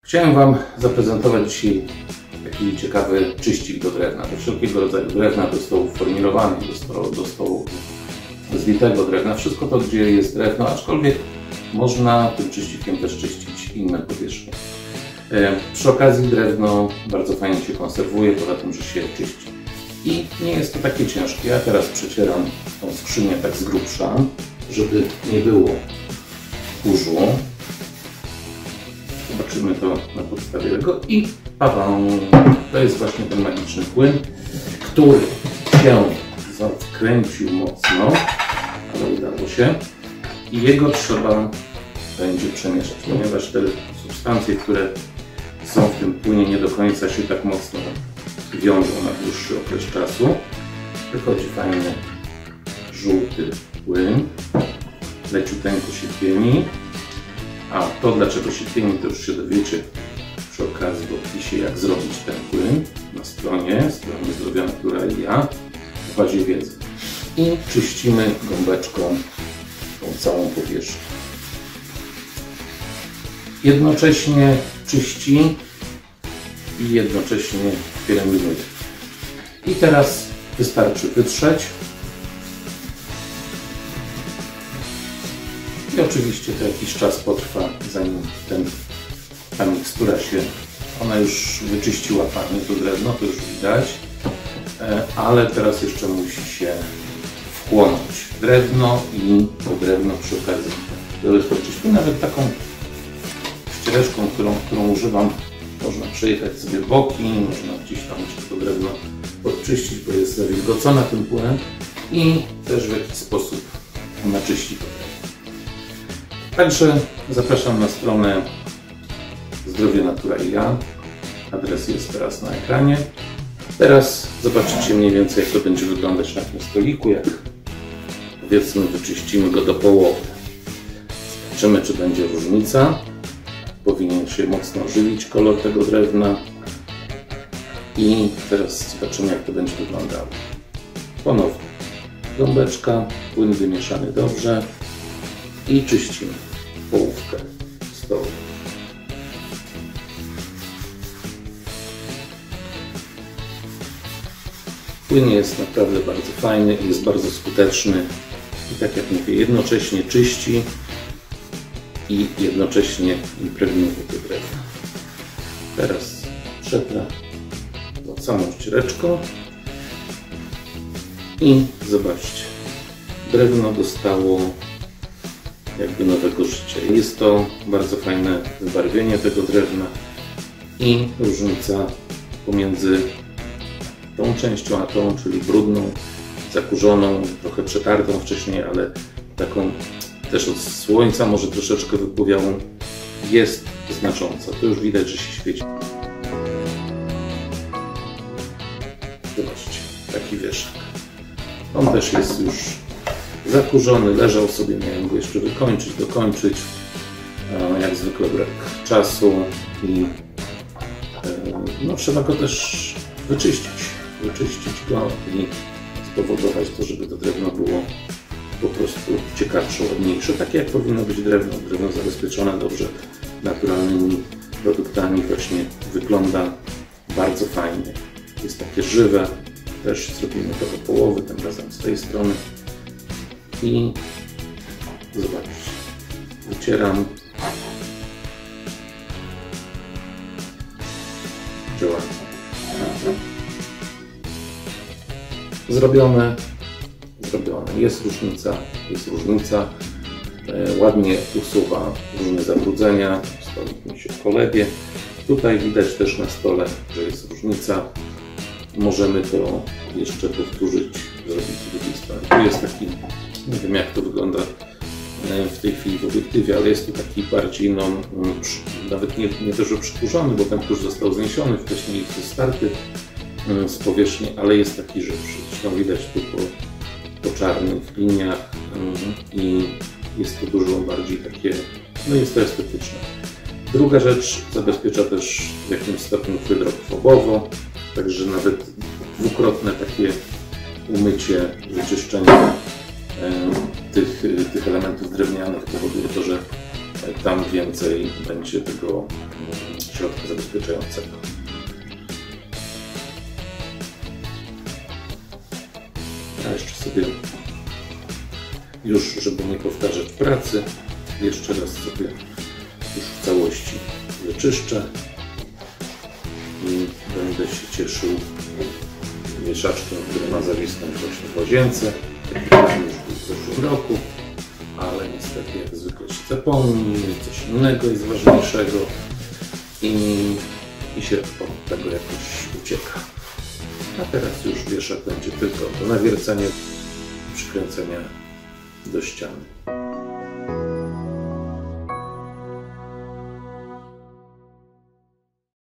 Chciałem Wam zaprezentować dzisiaj taki ciekawy czyścik do drewna, do wszelkiego rodzaju drewna, do stołów formirowanych, do stołu zlitego drewna, wszystko to, gdzie jest drewno, aczkolwiek można tym czyścikiem też czyścić inne powierzchnie. Przy okazji drewno bardzo fajnie się konserwuje, poza tym, że się czyści. I nie jest to takie ciężkie. Ja teraz przecieram tą skrzynię tak z grubsza, żeby nie było kurzu. Zobaczymy to na podstawie tego i to jest właśnie ten magiczny płyn, który się zakręcił mocno, ale udało się i jego trzeba będzie przemieszać, ponieważ te substancje, które są w tym płynie, nie do końca się tak mocno wiążą na dłuższy okres czasu. Wychodzi fajny żółty płyn, leciuteńko się pieni. A to, dlaczego się pieni, to już się dowiecie przy okazji w opisie, jak zrobić ten płyn na stronie Zdrowia Natura i ja, w bazie wiedzy. I czyścimy gąbeczką tą całą powierzchnię. Jednocześnie czyści i jednocześnie pielęgnuje. I teraz wystarczy wytrzeć. I oczywiście to jakiś czas potrwa, zanim ta mikstura ona już wyczyściła fajnie to drewno, to już widać, ale teraz jeszcze musi się wchłonąć drewno i to drewno przy okazji doczyścić. Nawet taką ścieżką, którą używam, można przejechać sobie boki, można gdzieś tam to drewno podczyścić, bo jest zawilgocona tym płynem i też w jakiś sposób naczyści to drewno. Także zapraszam na stronę Zdrowie Natura i ja. Adres jest teraz na ekranie. Teraz zobaczycie mniej więcej, jak to będzie wyglądać na tym stoliku, jak powiedzmy wyczyścimy go do połowy. Zobaczymy, czy będzie różnica. Powinien się mocno ożywić kolor tego drewna. I teraz zobaczymy, jak to będzie wyglądało. Ponownie gąbeczka, płyn wymieszany dobrze i czyścimy połówkę stołu. Płyn jest naprawdę bardzo fajny i jest bardzo skuteczny i tak jak mówię, jednocześnie czyści i jednocześnie impregnuje to drewno. Teraz przetrę to całą ściereczką i zobaczcie, drewno dostało jakby nowego życia. Jest to bardzo fajne wybarwienie tego drewna i różnica pomiędzy tą częścią a tą, czyli brudną, zakurzoną, trochę przetartą wcześniej, ale taką też od słońca może troszeczkę wypływiałą, jest znacząca. To już widać, że się świeci. Zobaczcie, taki wieszak. On też jest już zakurzony, leżał sobie, miałem go jeszcze dokończyć. Jak zwykle brak czasu i trzeba go też wyczyścić go i spowodować to, żeby to drewno było po prostu ciekawsze, ładniejsze, takie jak powinno być drewno zabezpieczone dobrze naturalnymi produktami, właśnie wygląda bardzo fajnie, jest takie żywe. Też zrobimy to do połowy, tym razem z tej strony. I zobaczcie, wycieram. Działa. Zrobione. Jest różnica. Ładnie usuwa różne zabrudzenia. Stolik mi się w kolebie. Tutaj widać też na stole, że jest różnica. Możemy to jeszcze powtórzyć, zrobić z drugiej strony. Tu jest taki, nie wiem jak to wygląda w tej chwili w obiektywie, ale jest tu taki bardziej, nawet nie to, że przykurzony, bo ten kurz został zniesiony, wcześniej jest starty z powierzchni, ale jest taki żywszy. Zresztą widać tu po czarnych liniach i jest to dużo bardziej takie, jest to estetyczne. Druga rzecz, zabezpiecza też w jakimś stopniu hydrofobowo, także nawet dwukrotne takie umycie, wyczyszczenie tych elementów drewnianych powoduje to, że tam więcej będzie tego środka zabezpieczającego. A jeszcze sobie, już żeby nie powtarzać pracy, jeszcze raz sobie już w całości wyczyszczę i będę się cieszył mieszaczkiem, który ma zawisnąć właśnie w łazience. Taki już był w zeszłym roku, ale niestety jak zwykle się zapomni, coś innego jest ważniejszego i się od tego jakoś ucieka. A teraz już wieszak będzie tylko do nawiercenia, przykręcenia do ściany.